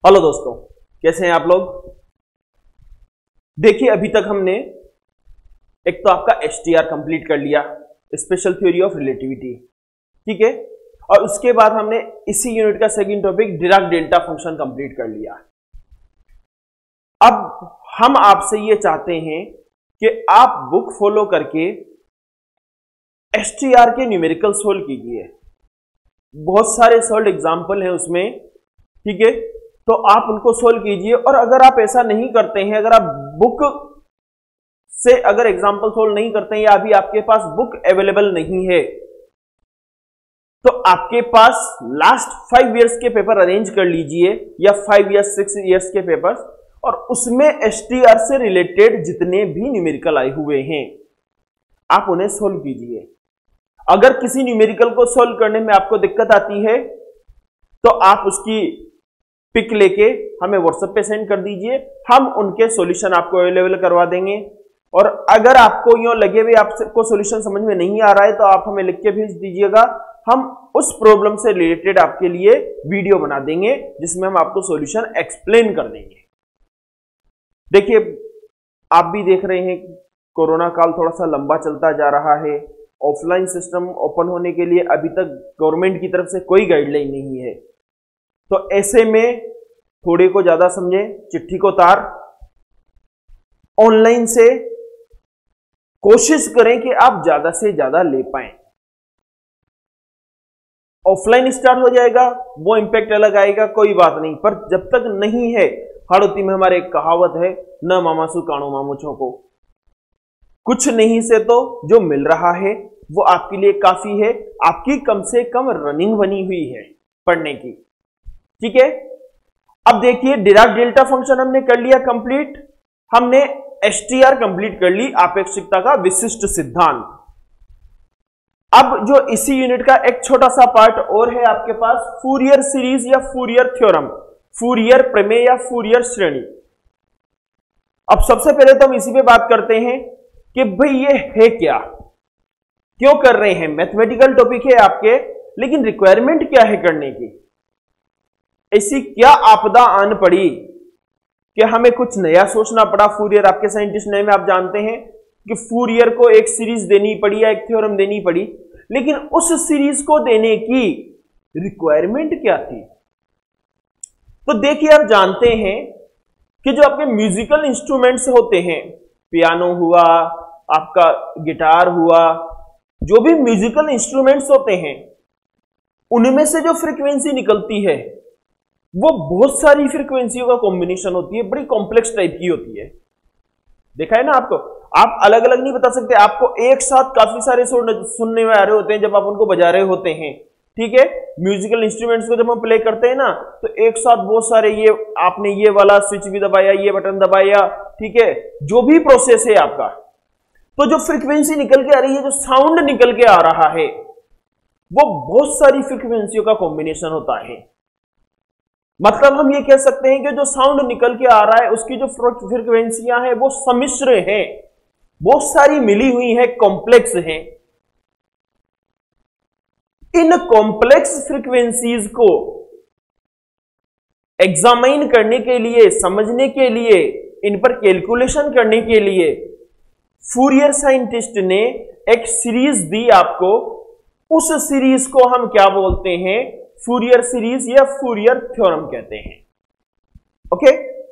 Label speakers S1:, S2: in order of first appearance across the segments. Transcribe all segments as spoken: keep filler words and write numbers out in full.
S1: Hello दोस्तों, कैसे हैं आप लोग। देखिए, अभी तक हमने एक तो आपका एस टी आर कंप्लीट कर लिया, स्पेशल थ्योरी ऑफ रिलेटिविटी, ठीक है। और उसके बाद हमने इसी यूनिट का second topic Dirac delta function complete कर लिया। अब हम आपसे ये चाहते हैं कि आप बुक फॉलो करके एस टी आर के न्यूमेरिकल सोल्व कीजिए। बहुत सारे सोल्व एग्जाम्पल हैं उसमें, ठीक है, तो आप उनको सोल्व कीजिए। और अगर आप ऐसा नहीं करते हैं, अगर आप बुक से अगर एग्जाम्पल सोल्व नहीं करते हैं या अभी आपके पास बुक अवेलेबल नहीं है, तो आपके पास लास्ट फाइव इयर्स के पेपर अरेंज कर लीजिए या फाइव इयर्स सिक्स इयर्स के पेपर्स, और उसमें एस टी आर से रिलेटेड जितने भी न्यूमेरिकल आए हुए हैं आप उन्हें सोल्व कीजिए। अगर किसी न्यूमेरिकल को सोल्व करने में आपको दिक्कत आती है तो आप उसकी पिक लेके हमें व्हाट्सएप पे सेंड कर दीजिए, हम उनके सॉल्यूशन आपको अवेलेबल करवा देंगे। और अगर आपको यूं लगे हुए आपको सॉल्यूशन समझ में नहीं आ रहा है तो आप हमें लिख के भेज दीजिएगा, हम उस प्रॉब्लम से रिलेटेड आपके लिए वीडियो बना देंगे जिसमें हम आपको सॉल्यूशन एक्सप्लेन कर देंगे। देखिए, आप भी देख रहे हैं कोरोना काल थोड़ा सा लंबा चलता जा रहा है। ऑफलाइन सिस्टम ओपन होने के लिए अभी तक गवर्नमेंट की तरफ से कोई गाइडलाइन नहीं है, तो ऐसे में थोड़े को ज्यादा समझें, चिट्ठी को तार। ऑनलाइन से कोशिश करें कि आप ज्यादा से ज्यादा ले पाएं। ऑफलाइन स्टार्ट हो जाएगा, वो इंपैक्ट अलग आएगा, कोई बात नहीं, पर जब तक नहीं है, हाड़ोती में हमारे एक कहावत है, न मामासु काणो मामुछों को। कुछ नहीं से तो जो मिल रहा है वो आपके लिए काफी है। आपकी कम से कम रनिंग बनी हुई है पढ़ने की, ठीक है। अब देखिए, डिराक डेल्टा फंक्शन हमने कर लिया कंप्लीट, हमने एस टी आर कंप्लीट कर ली, आपेक्षिकता का विशिष्ट सिद्धांत। अब जो इसी यूनिट का एक छोटा सा पार्ट और है आपके पास, फूरियर सीरीज या फूरियर थ्योरम, फूरियर प्रमेय या फूरियर श्रेणी। अब सबसे पहले तो हम इसी पे बात करते हैं कि भाई ये है क्या, क्यों कर रहे हैं। मैथमेटिकल टॉपिक है आपके, लेकिन रिक्वायरमेंट क्या है करने की। ऐसी क्या आपदा आन पड़ी कि हमें कुछ नया सोचना पड़ा। फूरियर, आपके साइंटिस्ट नए में आप जानते हैं कि फूरियर को एक सीरीज देनी पड़ी या एक थ्योरम देनी पड़ी, लेकिन उस सीरीज को देने की रिक्वायरमेंट क्या थी। तो देखिए, आप जानते हैं कि जो आपके म्यूजिकल इंस्ट्रूमेंट्स होते हैं, पियानो हुआ, आपका गिटार हुआ, जो भी म्यूजिकल इंस्ट्रूमेंट्स होते हैं, उनमें से जो फ्रीक्वेंसी निकलती है वो बहुत सारी फ्रीक्वेंसियों का कॉम्बिनेशन होती है, बड़ी कॉम्प्लेक्स टाइप की होती है। देखा है ना आपको, आप अलग अलग नहीं बता सकते, आपको एक साथ काफी सारे सुनने में आ रहे होते हैं जब आप उनको बजा रहे होते हैं, ठीक है। म्यूजिकल इंस्ट्रूमेंट्स को जब हम प्ले करते हैं ना, तो एक साथ बहुत सारे, ये आपने ये वाला स्विच भी दबाया, ये बटन दबाया, ठीक है, जो भी प्रोसेस है आपका, तो जो फ्रीक्वेंसी निकल के आ रही है, जो साउंड निकल के आ रहा है, वो बहुत सारी फ्रीक्वेंसियों का कॉम्बिनेशन होता है। मतलब हम ये कह सकते हैं कि जो साउंड निकल के आ रहा है उसकी जो फ्रीक्वेंसियां हैं वो सम्मिश्र हैं, बहुत सारी मिली हुई है, कॉम्प्लेक्स हैं। इन कॉम्प्लेक्स फ्रीक्वेंसीज को एग्जामाइन करने के लिए, समझने के लिए, इन पर कैलकुलेशन करने के लिए फूरियर साइंटिस्ट ने एक सीरीज दी आपको। उस सीरीज को हम क्या बोलते हैं, फूरियर सीरीज या फूरियर थ्योरम कहते हैं। ओके,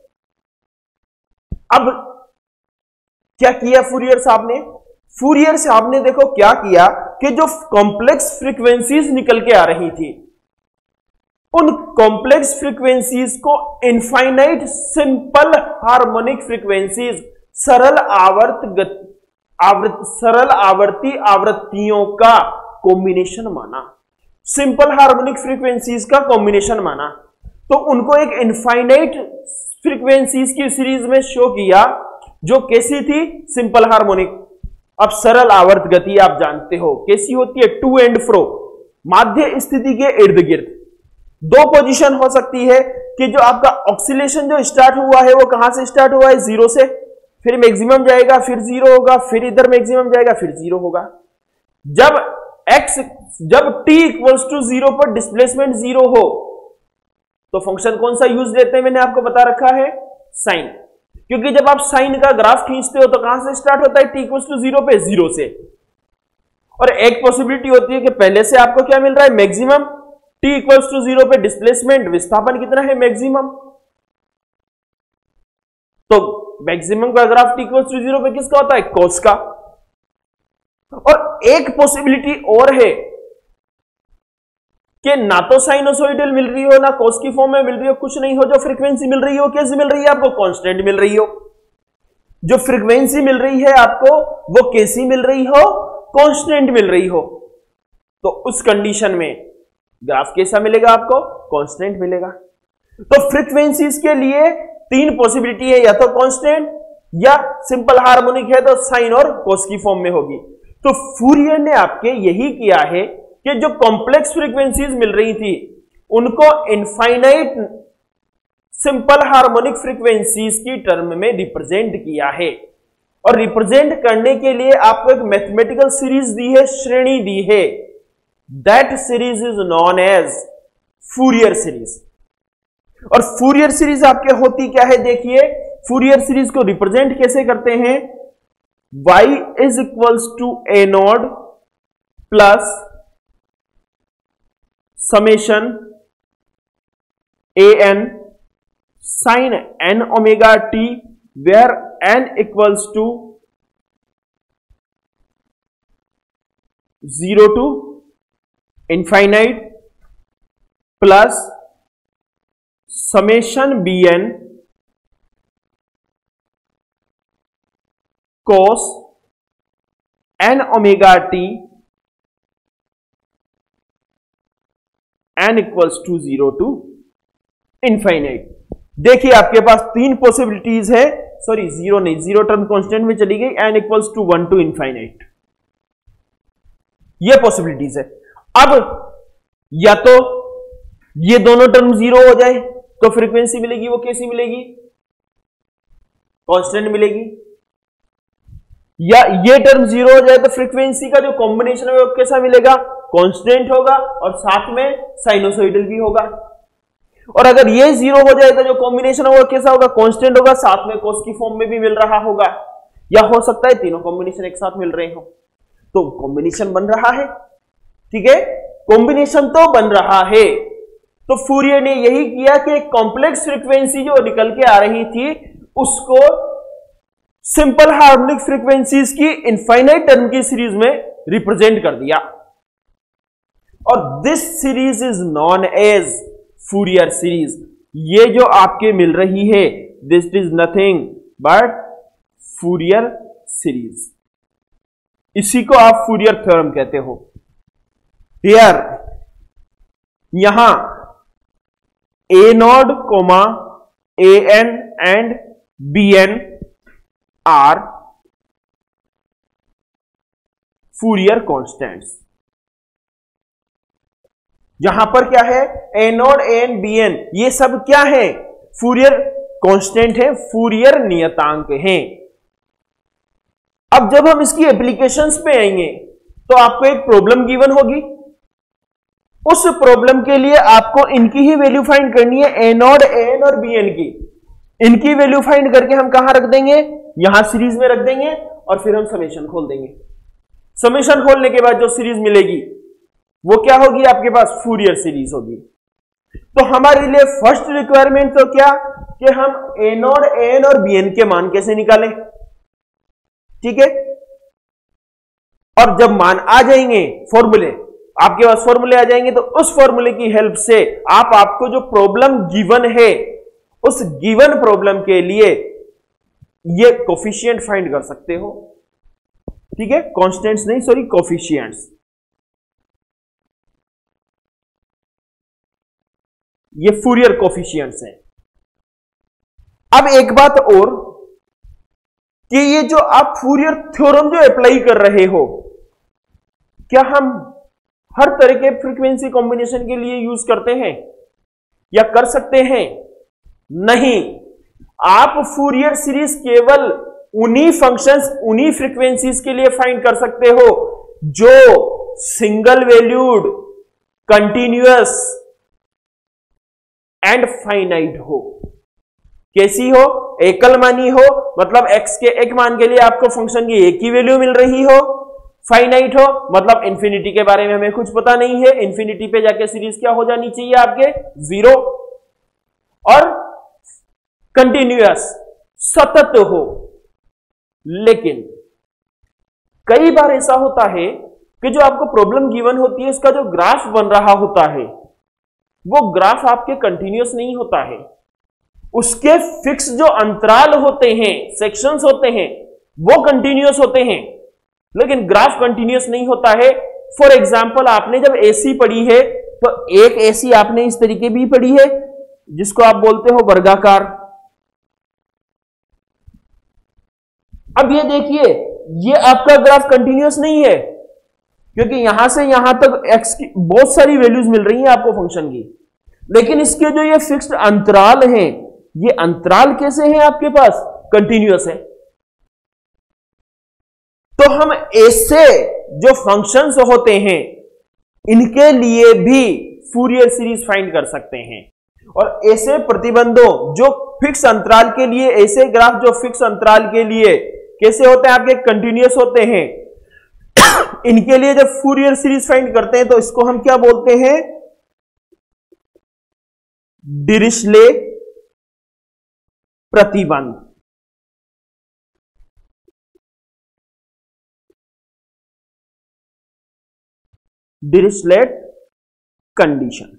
S1: अब क्या किया फूरियर साहब ने, फूरियर साहब ने देखो क्या किया कि जो कॉम्प्लेक्स फ्रीक्वेंसीज निकल के आ रही थी, उन कॉम्प्लेक्स फ्रीक्वेंसीज को इनफाइनाइट सिंपल हार्मोनिक फ्रीक्वेंसीज, सरल आवर्त आवृत सरल आवर्ती आवृत्तियों का कॉम्बिनेशन माना, सिंपल हार्मोनिक फ्रीक्वेंसीज का कॉम्बिनेशन माना। तो उनको एक इनफाइनाइट फ्रीक्वेंसीज की सीरीज में शो किया, जो कैसी थी, सिंपल हार्मोनिक। अब सरल आवर्त गति आप जानते हो कैसी होती है, टू एंड फ्रो, माध्य स्थिति के इर्द गिर्द। दो पोजीशन हो सकती है कि जो आपका ऑक्सीलेशन जो स्टार्ट हुआ है वो कहां से स्टार्ट हुआ है, जीरो से, फिर मैक्सिमम जाएगा, फिर जीरो होगा, फिर इधर मैक्सिमम जाएगा, फिर जीरो होगा। जब x जब t इक्वल्स टू जीरो पर डिस्प्लेसमेंट जीरो हो, तो फंक्शन कौन सा यूज लेते हैं मैंने आपको बता रखा है, साइन, क्योंकि जब आप साइन का ग्राफ खींचते हो तो कहां से स्टार्ट होता है, टी इक्वल्स टू जीरो पे, जीरो से। और एक पॉसिबिलिटी होती है कि पहले से आपको क्या मिल रहा है, maximum, T equals to zero पे डिस्प्लेसमेंट विस्थापन कितना है, मैक्सिमम। तो मैक्सिमम का graph T equals to zero पे किसका होता है, कॉस का। और एक पॉसिबिलिटी और है कि ना तो साइनोसॉइडल मिल रही हो ना कॉस की फॉर्म में मिल रही हो, कुछ नहीं हो, जो फ्रीक्वेंसी मिल रही हो कैसी मिल रही है आपको, कांस्टेंट मिल रही हो। जो फ्रीक्वेंसी मिल रही है आपको वो कैसी मिल रही हो, कांस्टेंट मिल रही हो। तो उस कंडीशन में ग्राफ कैसा मिलेगा आपको, कांस्टेंट मिलेगा। तो फ्रीक्वेंसीज के लिए तीन पॉसिबिलिटी है, या तो कांस्टेंट या सिंपल हार्मोनिक है तो साइन और कॉस की फॉर्म में होगी। तो फूरियर ने आपके यही किया है कि जो कॉम्प्लेक्स फ्रीक्वेंसीज मिल रही थी उनको इनफाइनाइट सिंपल हार्मोनिक फ्रीक्वेंसीज की टर्म में रिप्रेजेंट किया है। और रिप्रेजेंट करने के लिए आपको एक मैथमेटिकल सीरीज दी है, श्रेणी दी है, that series is known as Fourier series. और फूरियर सीरीज आपके होती क्या है, देखिए फूरियर सीरीज को रिप्रेजेंट कैसे करते हैं, y is equals to A naught plus summation A N sine N omega T, where N equals to zero to infinite plus summation B N cos N omega T N equals to zero to infinite. देखिए आपके पास तीन possibilities है, sorry zero नहीं, zero term constant में चली गई, N equals to one to infinite, ये पॉसिबिलिटीज है। अब या तो ये दोनों टर्म जीरो हो जाए तो फ्रीक्वेंसी मिलेगी वो कैसी मिलेगी, कांस्टेंट मिलेगी, या ये टर्म जीरो हो जाए तो फ्रीक्वेंसी का जो कॉम्बिनेशन है वो कैसा मिलेगा, कांस्टेंट होगा और साथ में साइनोसॉइडल भी होगा। और अगर ये जीरो हो जाए तो जो कॉम्बिनेशन होगा कैसा होगा, कांस्टेंट होगा, साथ में कॉस की फॉर्म में भी मिल रहा होगा, या हो सकता है तीनों कॉम्बिनेशन एक साथ मिल रहे हो। तो कॉम्बिनेशन बन रहा है, ठीक है, कॉम्बिनेशन तो बन रहा है। तो फूरियर ने यही किया कि एक कॉम्प्लेक्स फ्रीक्वेंसी जो निकल के आ रही थी उसको सिंपल हार्मोनिक फ्रीक्वेंसीज की इनफाइनाइट टर्म की सीरीज में रिप्रेजेंट कर दिया। और this series is known as Fourier series. ये जो आपके मिल रही है this is nothing but Fourier series, इसी को आप फूरियर थ्योरम कहते हो। हियर यहां A naught comma A N and B N are Fourier constants. यहां पर क्या है, A naught A N B N, ये सब क्या है, फूरियर कांस्टेंट है, फूरियर नियतांक हैं। अब जब हम इसकी एप्लीकेशंस पे आएंगे तो आपको एक प्रॉब्लम गिवन होगी, उस प्रॉब्लम के लिए आपको इनकी ही वैल्यू फाइंड करनी है, ए नॉट ए एन और बी एन की। इनकी वैल्यू फाइंड करके हम कहां रख देंगे, यहां सीरीज में रख देंगे और फिर हम समेशन खोल देंगे। समेशन खोलने के बाद जो सीरीज मिलेगी वो क्या होगी, आपके पास फूरियर सीरीज होगी। तो हमारे लिए फर्स्ट रिक्वायरमेंट तो क्या कि हम ए नॉट ए एन और बी एन के मान कैसे निकालें, ठीक है। और जब मान आ जाएंगे फॉर्मूले, आपके पास फॉर्मूले आ जाएंगे तो उस फॉर्मूले की हेल्प से आप आपको जो प्रॉब्लम गिवन है उस गिवन प्रॉब्लम के लिए ये कोफिशिएंट फाइंड कर सकते हो, ठीक है, कांस्टेंट्स नहीं सॉरी कोफिशिएंट्स। ये फूरियर कोफिशिएंट्स हैं। अब एक बात और कि ये जो आप फूरियर थ्योरम जो अप्लाई कर रहे हो, क्या हम हर तरह के फ्रीक्वेंसी कॉम्बिनेशन के लिए यूज करते हैं या कर सकते हैं? नहीं, आप फूरियर सीरीज केवल उन्हीं फंक्शंस उन्हीं फ्रीक्वेंसीज के लिए फाइंड कर सकते हो जो single valued continuous and finite हो। कैसी हो? एकल मानी हो, मतलब x के एक मान के लिए आपको फंक्शन की एक ही वैल्यू मिल रही हो। फाइनाइट हो मतलब इंफिनिटी के बारे में हमें कुछ पता नहीं है, इंफिनिटी पे जाके सीरीज क्या हो जानी चाहिए आपके? जीरो। और कंटिन्यूअस, सतत हो। लेकिन कई बार ऐसा होता है कि जो आपको प्रॉब्लम गिवन होती है उसका जो ग्राफ बन रहा होता है वो ग्राफ आपके कंटिन्यूअस नहीं होता है, उसके फिक्स जो अंतराल होते हैं, सेक्शंस होते हैं, वो कंटिन्यूअस होते हैं, लेकिन ग्राफ कंटिन्यूअस नहीं होता है। फॉर एग्जाम्पल आपने जब एसी पढ़ी है तो एक एसी आपने इस तरीके भी पढ़ी है जिसको आप बोलते हो वर्गाकार। अब ये देखिए, ये आपका ग्राफ कंटिन्यूअस नहीं है क्योंकि यहां से यहां तक एक्स की बहुत सारी वैल्यूज मिल रही हैं आपको फंक्शन की, लेकिन इसके जो ये फिक्स्ड अंतराल हैं, ये अंतराल कैसे हैं आपके पास? कंटिन्यूअस है। तो हम ऐसे जो फंक्शंस होते हैं इनके लिए भी फूरियर सीरीज फाइंड कर सकते हैं, और ऐसे प्रतिबंधों जो फिक्स अंतराल के लिए, ऐसे ग्राफ जो फिक्स अंतराल के लिए कैसे होते हैं आपके? कंटिन्यूअस होते हैं। इनके लिए जब फूरियर सीरीज फाइंड करते हैं तो इसको हम क्या बोलते हैं? डिरिचले प्रतिबंध। Dirichlet condition.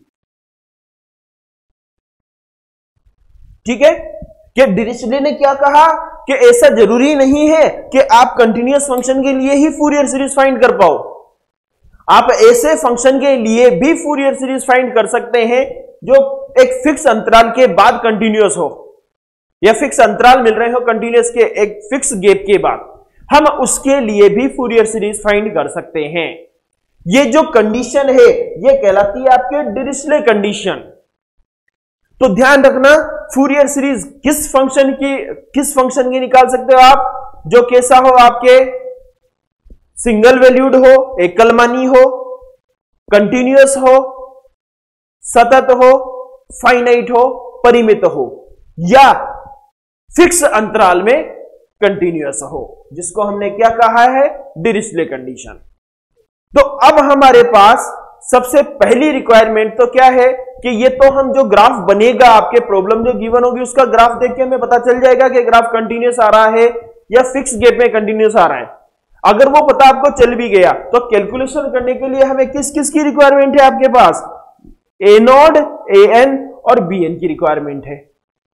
S1: ठीक है, कि डिरिचले ने क्या कहा कि ऐसा जरूरी नहीं है कि आप कंटिन्यूअस फंक्शन के लिए ही फूरियर सीरीज फाइंड कर पाओ, आप ऐसे फंक्शन के लिए भी फूरियर सीरीज फाइंड कर सकते हैं जो एक फिक्स अंतराल के बाद कंटिन्यूअस हो, या फिक्स अंतराल मिल रहे हो कंटिन्यूअस के एक फिक्स गैप के बाद, हम उसके लिए भी फूरियर सीरीज फाइंड कर सकते हैं। ये जो कंडीशन है ये कहलाती है आपके डिरिचले कंडीशन। तो ध्यान रखना, फूरियर सीरीज किस फंक्शन की किस फंक्शन की निकाल सकते हो आप? जो कैसा हो आपके? सिंगल वैल्यूड हो, एकल मानी हो, कंटिन्यूअस हो, सतत हो, फाइनाइट हो, परिमित हो, या फिक्स अंतराल में कंटिन्यूअस हो, जिसको हमने क्या कहा है? Dirichlet condition. तो अब हमारे पास सबसे पहली रिक्वायरमेंट तो क्या है कि ये तो हम जो ग्राफ बनेगा, आपके प्रॉब्लम जो गिवन होगी उसका ग्राफ देख के हमें पता चल जाएगा कि ग्राफ कंटिन्यूअस आ रहा है या फिक्स गैप में कंटिन्यूअस आ रहा है। अगर वो पता आपको चल भी गया तो कैलकुलेशन करने के लिए हमें किस किस की रिक्वायरमेंट है आपके पास? ए नॉड, ए एन और बी एन की रिक्वायरमेंट है।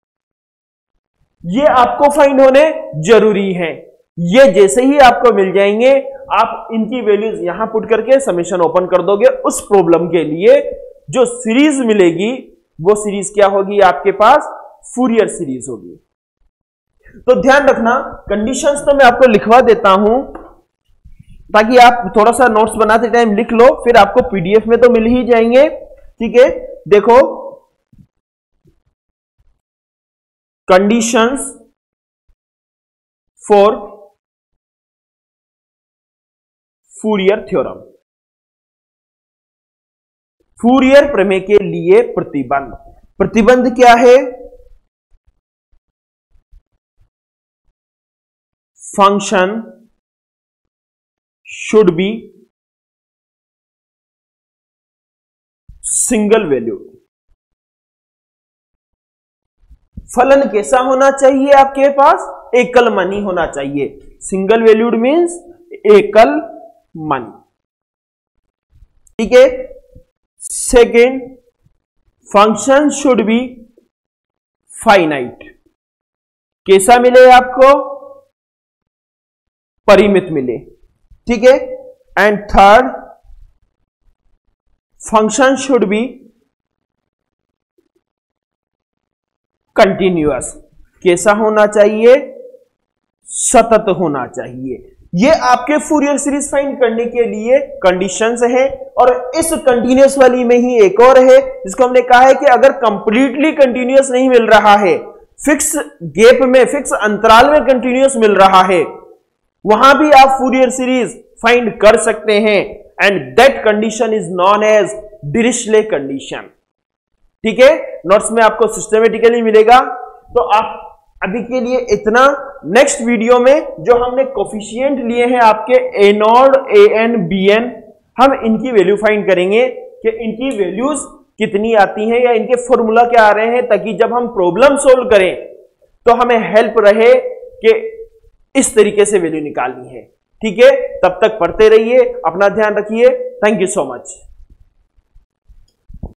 S1: ये आपको फाइंड होने जरूरी है। ये जैसे ही आपको मिल जाएंगे आप इनकी वैल्यूज यहां पुट करके समेशन ओपन कर दोगे, उस प्रॉब्लम के लिए जो सीरीज मिलेगी वो सीरीज क्या होगी आपके पास? फूरियर सीरीज होगी। तो ध्यान रखना, कंडीशंस तो मैं आपको लिखवा देता हूं ताकि आप थोड़ा सा नोट्स बनाते टाइम लिख लो, फिर आपको पीडीएफ में तो मिल ही जाएंगे। ठीक है, देखो, conditions for Fourier theorem, Fourier प्रमेय के लिए प्रतिबंध। प्रतिबंध क्या है? Function should be single value. फलन कैसा होना चाहिए आपके पास? एकल मानी होना चाहिए। सिंगल वैल्यूड मीन्स एकल मानी। ठीक है। Second, function should be finite. कैसा मिले आपको? परिमित मिले। ठीक है। And third, function should be continuous. कैसा होना चाहिए? सतत होना चाहिए। ये आपके फूरियर सीरीज फाइंड करने के लिए कंडीशंस है। और इस कंटिन्यूअस वाली में ही एक और है जिसको हमने कहा है कि अगर कंप्लीटली कंटिन्यूअस नहीं मिल रहा है, फिक्स गैप में, फिक्स अंतराल में कंटिन्यूअस मिल रहा है, वहां भी आप फूरियर सीरीज फाइंड कर सकते हैं। And that condition is known as Dirichlet condition. ठीक है, नोट्स में आपको सिस्टमेटिकली मिलेगा। तो आप अभी के लिए इतना। नेक्स्ट वीडियो में जो हमने कोफिशिएंट लिए हैं आपके a naught, A N, B n, हम इनकी वैल्यू फाइंड करेंगे कि इनकी वैल्यूज कितनी आती हैं या इनके फॉर्मूला क्या आ रहे हैं, ताकि जब हम प्रॉब्लम सोल्व करें तो हमें हेल्प रहे कि इस तरीके से वैल्यू निकालनी है। ठीक है, तब तक पढ़ते रहिए, अपना ध्यान रखिए। Thank you so much.